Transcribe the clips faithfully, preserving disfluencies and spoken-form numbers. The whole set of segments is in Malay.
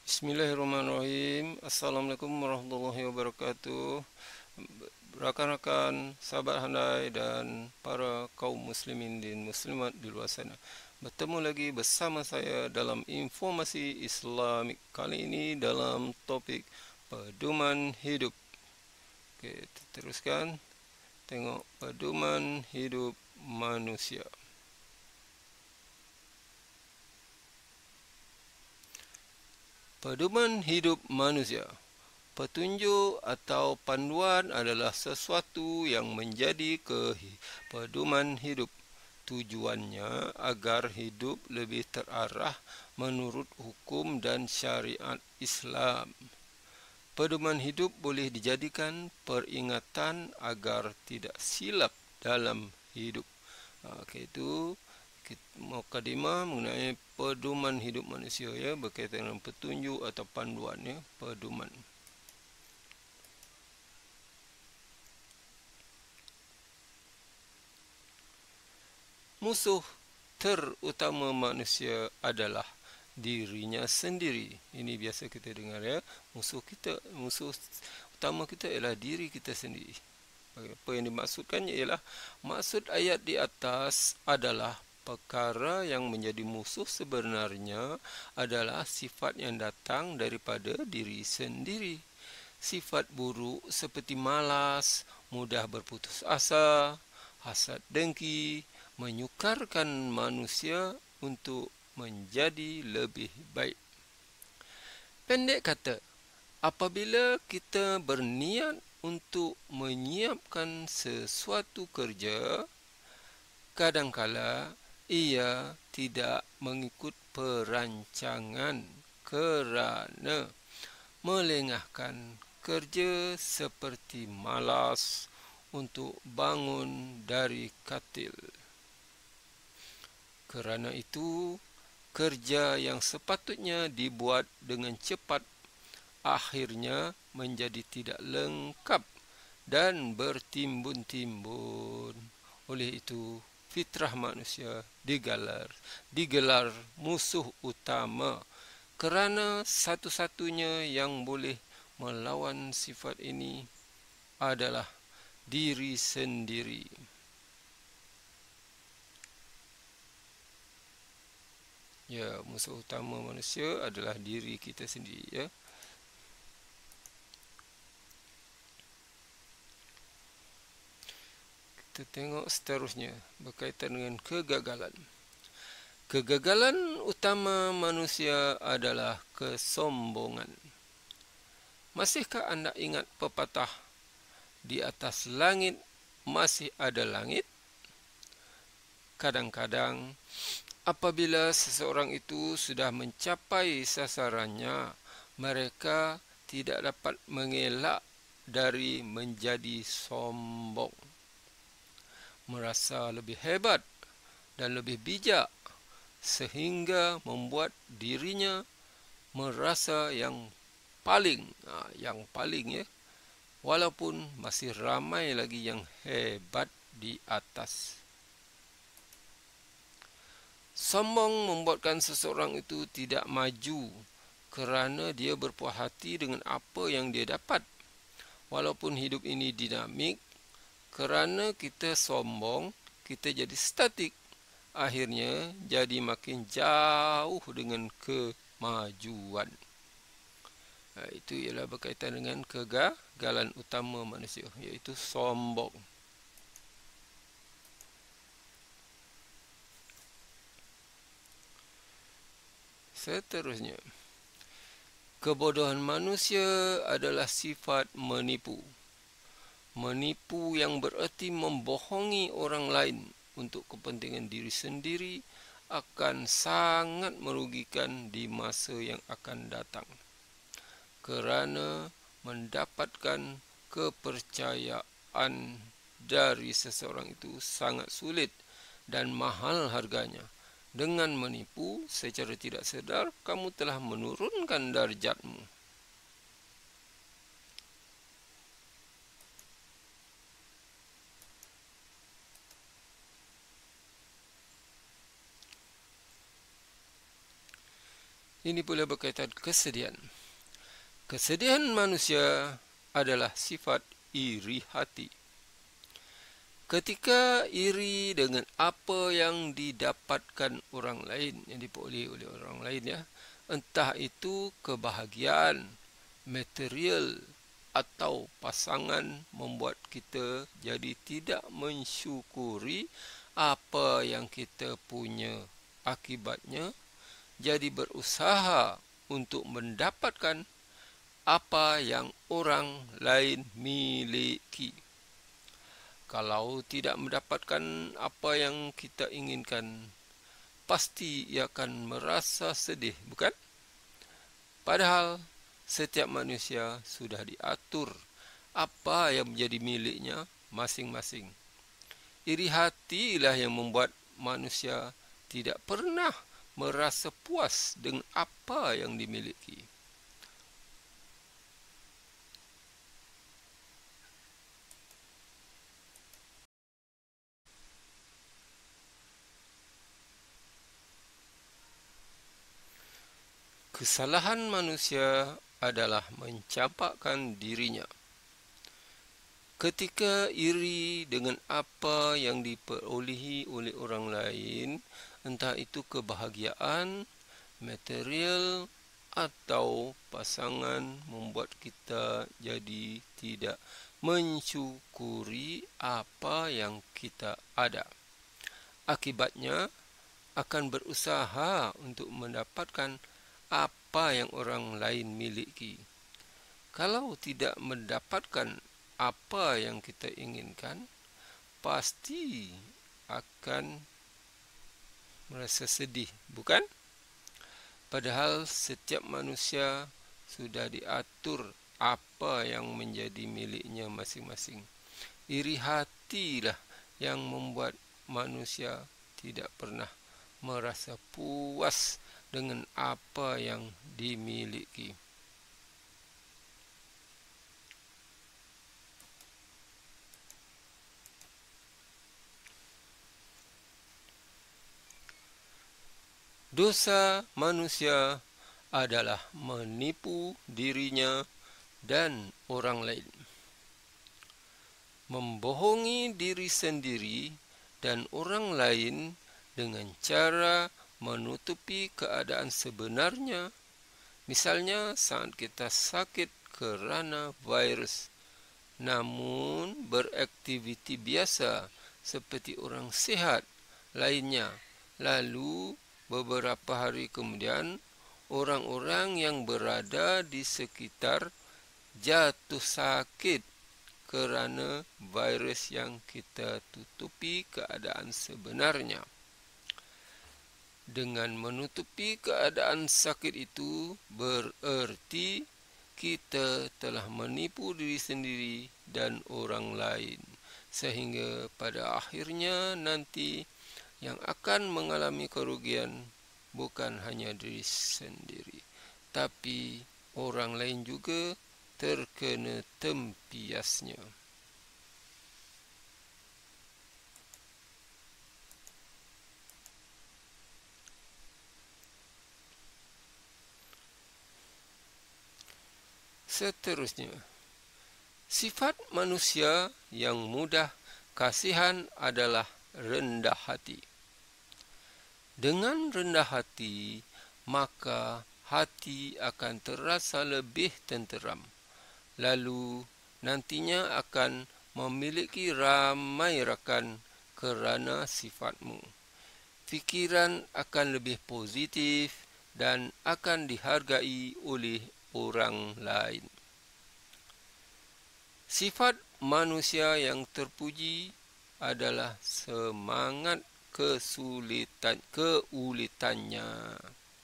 Bismillahirrahmanirrahim. Assalamualaikum warahmatullahi wabarakatuh. Rakan-rakan, sahabat handai dan para kaum muslimin dan muslimat di luar sana. Bertemu lagi bersama saya dalam informasi Islamik. Kali ini dalam topik pedoman hidup. Oke, kita teruskan. Tengok pedoman hidup manusia. Pedoman hidup manusia. Petunjuk atau panduan adalah sesuatu yang menjadi pedoman hidup. Tujuannya agar hidup lebih terarah menurut hukum dan syariat Islam. Pedoman hidup boleh dijadikan peringatan agar tidak silap dalam hidup. Okey, itu mukadimah mengenai pedoman hidup manusia, ya, berkaitan dengan petunjuk atau panduan, ya, pedoman. Musuh terutama manusia adalah dirinya sendiri. Ini biasa kita dengar, ya. Musuh kita, musuh utama kita ialah diri kita sendiri. Apa yang dimaksudkan ialah maksud ayat di atas adalah perkara yang menjadi musuh sebenarnya adalah sifat yang datang daripada diri sendiri. Sifat buruk seperti malas, mudah berputus asa, hasad dengki, menyukarkan manusia untuk menjadi lebih baik. Pendek kata, apabila kita berniat untuk menyiapkan sesuatu kerja, kadangkala ia tidak mengikut perancangan kerana melengahkan kerja seperti malas untuk bangun dari katil. Kerana itu, kerja yang sepatutnya dibuat dengan cepat akhirnya menjadi tidak lengkap dan bertimbun-timbun. Oleh itu, fitrah manusia digelar, digelar musuh utama kerana satu-satunya yang boleh melawan sifat ini adalah diri sendiri. Ya, musuh utama manusia adalah diri kita sendiri, ya. Kita tengok seterusnya berkaitan dengan kegagalan. Kegagalan utama manusia adalah kesombongan. Masihkah anda ingat pepatah, di atas langit masih ada langit? Kadang-kadang apabila seseorang itu sudah mencapai sasarannya, mereka tidak dapat mengelak dari menjadi sombong, merasa lebih hebat dan lebih bijak, sehingga membuat dirinya merasa yang paling, yang paling, ya, walaupun masih ramai lagi yang hebat di atas. Sombong membuatkan seseorang itu tidak maju kerana dia berpuas hati dengan apa yang dia dapat. Walaupun hidup ini dinamik, kerana kita sombong, kita jadi statik. Akhirnya jadi makin jauh dengan kemajuan. Itu ialah berkaitan dengan kegagalan utama manusia, iaitu sombong. Seterusnya, kebodohan manusia adalah sifat menipu. Menipu yang bererti membohongi orang lain untuk kepentingan diri sendiri akan sangat merugikan di masa yang akan datang. Kerana mendapatkan kepercayaan dari seseorang itu sangat sulit dan mahal harganya. Dengan menipu secara tidak sedar, kamu telah menurunkan darjatmu. Ini pula berkaitan kesedihan. Kesedihan manusia adalah sifat iri hati. Ketika iri dengan apa yang didapatkan orang lain, yang diperoleh oleh orang lain, ya, entah itu kebahagiaan, material atau pasangan, membuat kita jadi tidak mensyukuri apa yang kita punya. Akibatnya, jadi berusaha untuk mendapatkan apa yang orang lain miliki. Kalau tidak mendapatkan apa yang kita inginkan, pasti ia akan merasa sedih, bukan? Padahal setiap manusia sudah diatur apa yang menjadi miliknya masing-masing. Iri hatilah yang membuat manusia tidak pernah merasa puas dengan apa yang dimiliki. Kesalahan manusia adalah mencampakkan dirinya. Ketika iri dengan apa yang diperolehi oleh orang lain, entah itu kebahagiaan, material atau pasangan, membuat kita jadi tidak mensyukuri apa yang kita ada. Akibatnya akan berusaha untuk mendapatkan apa yang orang lain miliki. Kalau tidak mendapatkan apa yang kita inginkan, pasti akan merasa sedih, bukan? Padahal setiap manusia sudah diatur apa yang menjadi miliknya masing-masing. Iri hatilah yang membuat manusia tidak pernah merasa puas dengan apa yang dimiliki. Dosa manusia adalah menipu dirinya dan orang lain, membohongi diri sendiri dan orang lain dengan cara menutupi keadaan sebenarnya. Misalnya saat kita sakit kerana virus, namun beraktiviti biasa seperti orang sihat lainnya. Lalu beberapa hari kemudian, orang-orang yang berada di sekitar jatuh sakit kerana virus yang kita tutupi keadaan sebenarnya. Dengan menutupi keadaan sakit itu, bererti kita telah menipu diri sendiri dan orang lain, sehingga pada akhirnya nanti yang akan mengalami kerugian bukan hanya diri sendiri, tapi orang lain juga terkena tempiasnya. Seterusnya, sifat manusia yang mudah kasihan adalah rendah hati. Dengan rendah hati, maka hati akan terasa lebih tenteram. Lalu nantinya akan memiliki ramai rakan kerana sifatmu. Fikiran akan lebih positif dan akan dihargai oleh orang lain. Sifat manusia yang terpuji adalah semangat kesulitan keulitannya.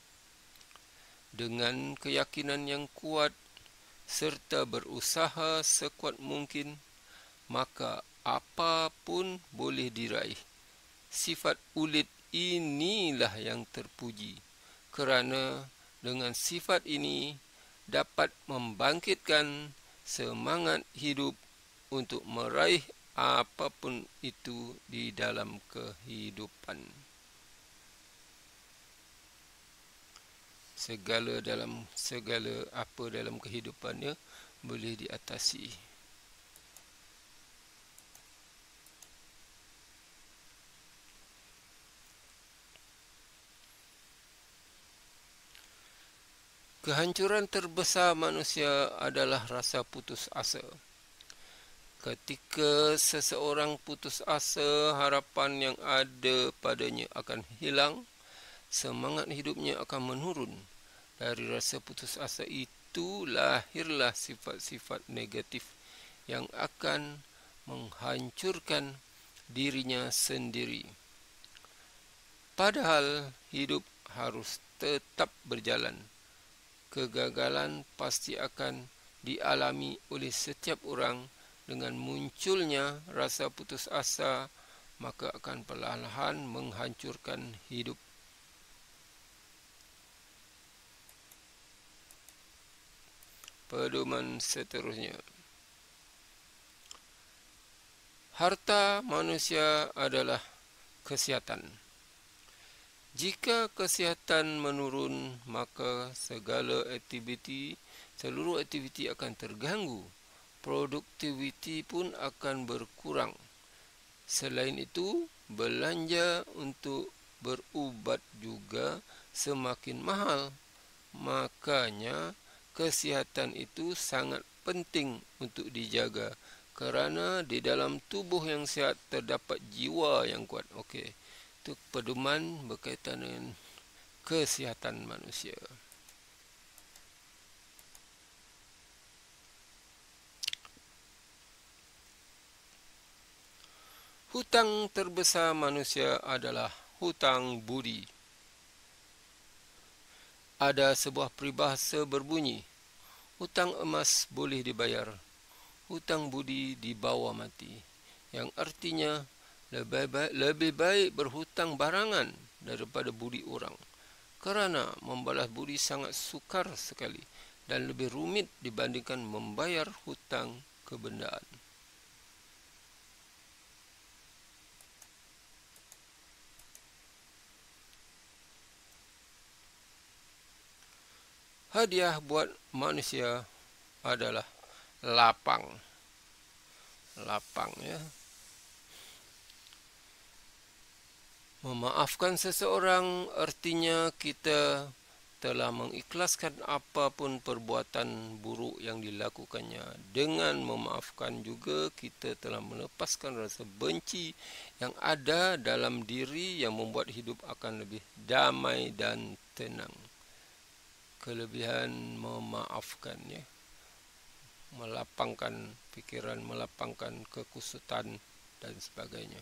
Dengan keyakinan yang kuat serta berusaha sekuat mungkin, maka apapun boleh diraih. Sifat ulit inilah yang terpuji, kerana dengan sifat ini dapat membangkitkan semangat hidup untuk meraih apapun itu di dalam kehidupan. segala dalam segala apa dalam kehidupannya boleh diatasi. Kehancuran terbesar manusia adalah rasa putus asa. Ketika seseorang putus asa, harapan yang ada padanya akan hilang, semangat hidupnya akan menurun. Dari rasa putus asa itu lahirlah sifat-sifat negatif yang akan menghancurkan dirinya sendiri. Padahal hidup harus tetap berjalan. Kegagalan pasti akan dialami oleh setiap orang. Dengan munculnya rasa putus asa, maka akan perlahan-lahan menghancurkan hidup. Pedoman seterusnya. Harta manusia adalah kesihatan. Jika kesihatan menurun, maka segala aktiviti, seluruh aktiviti akan terganggu. Produktiviti pun akan berkurang. Selain itu, belanja untuk berubat juga semakin mahal. Makanya, kesihatan itu sangat penting untuk dijaga. Kerana di dalam tubuh yang sihat terdapat jiwa yang kuat. Okey, itu pedoman berkaitan dengan kesihatan manusia. Hutang terbesar manusia adalah hutang budi. Ada sebuah peribahasa berbunyi, hutang emas boleh dibayar, hutang budi dibawa mati. Yang artinya, lebih baik, lebih baik berhutang barangan daripada budi orang. Kerana membalas budi sangat sukar sekali dan lebih rumit dibandingkan membayar hutang kebendaan. Hadiah buat manusia adalah lapang. Lapang, ya. Memaafkan seseorang artinya kita telah mengikhlaskan apapun perbuatan buruk yang dilakukannya. Dengan memaafkan juga kita telah melepaskan rasa benci yang ada dalam diri yang membuat hidup akan lebih damai dan tenang. Kelebihan memaafkan, ya, melapangkan fikiran, melapangkan kekusutan dan sebagainya.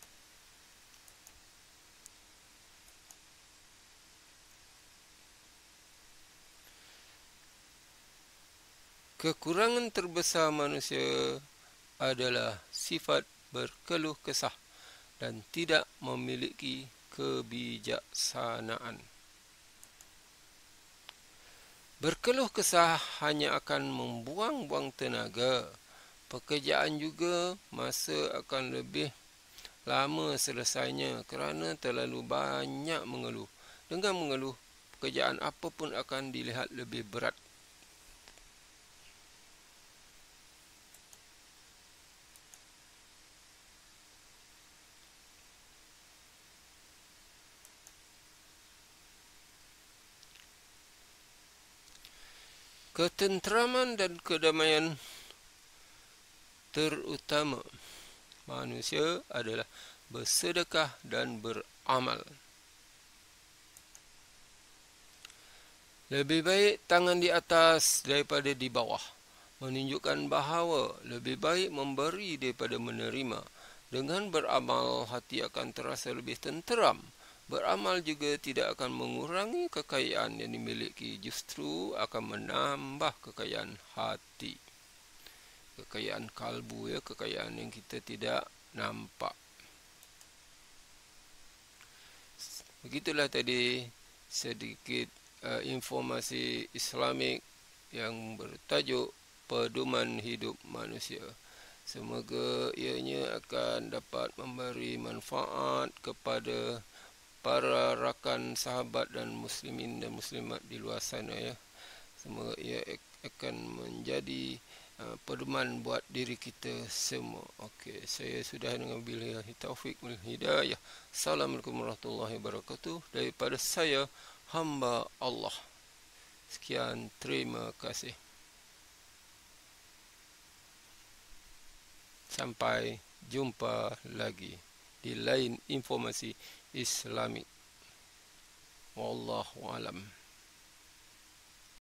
Kekurangan terbesar manusia adalah sifat berkeluh kesah dan tidak memiliki kebijaksanaan. Berkeluh kesah hanya akan membuang-buang tenaga. Pekerjaan juga masa akan lebih lama selesainya kerana terlalu banyak mengeluh. Dengan mengeluh, pekerjaan apa pun akan dilihat lebih berat. Ketenteraman dan kedamaian terutama manusia adalah bersedekah dan beramal. Lebih baik tangan di atas daripada di bawah. Menunjukkan bahawa lebih baik memberi daripada menerima. Dengan beramal, hati akan terasa lebih tenteram. Beramal juga tidak akan mengurangi kekayaan yang dimiliki, justru akan menambah kekayaan hati. Kekayaan kalbu, ya, kekayaan yang kita tidak nampak. Begitulah tadi sedikit uh, informasi Islamik yang bertajuk Pedoman Hidup Manusia. Semoga ianya akan dapat memberi manfaat kepada para rakan sahabat dan muslimin dan muslimat di luar sana ya. Semoga ia akan menjadi uh, pedoman buat diri kita semua. Okey, saya sudah dengan billahi taufik wal hidayah. Assalamualaikum warahmatullahi wabarakatuh. Daripada saya, hamba Allah. Sekian, terima kasih. Sampai jumpa lagi di lain informasi Islamik. Wallahu alam.